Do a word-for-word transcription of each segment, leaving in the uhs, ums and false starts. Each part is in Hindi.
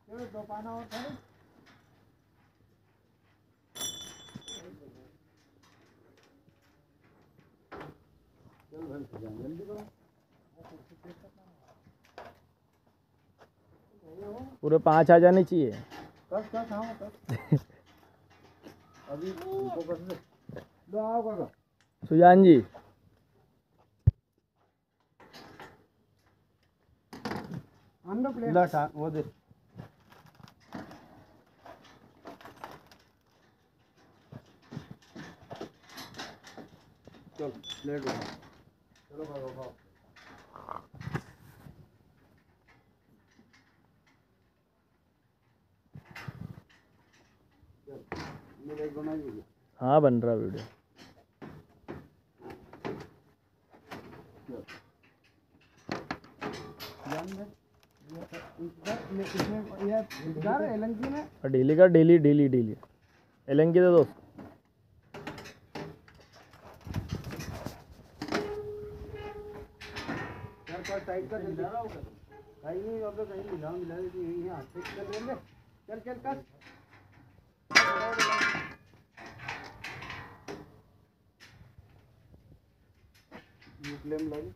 दो पाना और था चल भाई जल्दी करो पूरे पाँच आ जाने चाहिए। कस कस हाँ कस अभी उनको कस दे लो आओ काका सुजान जी अंदर प्लेट लटा वो दे चल प्लेट उठा चलो खाओ खाओ वीडियो बनाइए। हाँ बन रहा वीडियो। एलंकी में डेली का डेली डेली डेली एलंकी दे दोस्त यार टाइट कर मिला रहा होगा कहीं नहीं अब कहीं मिला मिला कि यही है हाथ से चल लेंगे चल चल कस ये फ्लेम लगी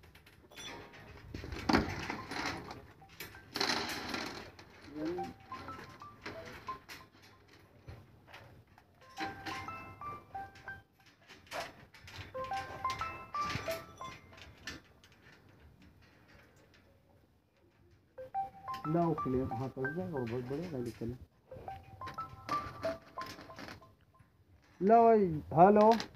लो फ्लेम हाँ कर जाएगा वो बहुत बढ़िया गाड़ी चले लो भाई हेलो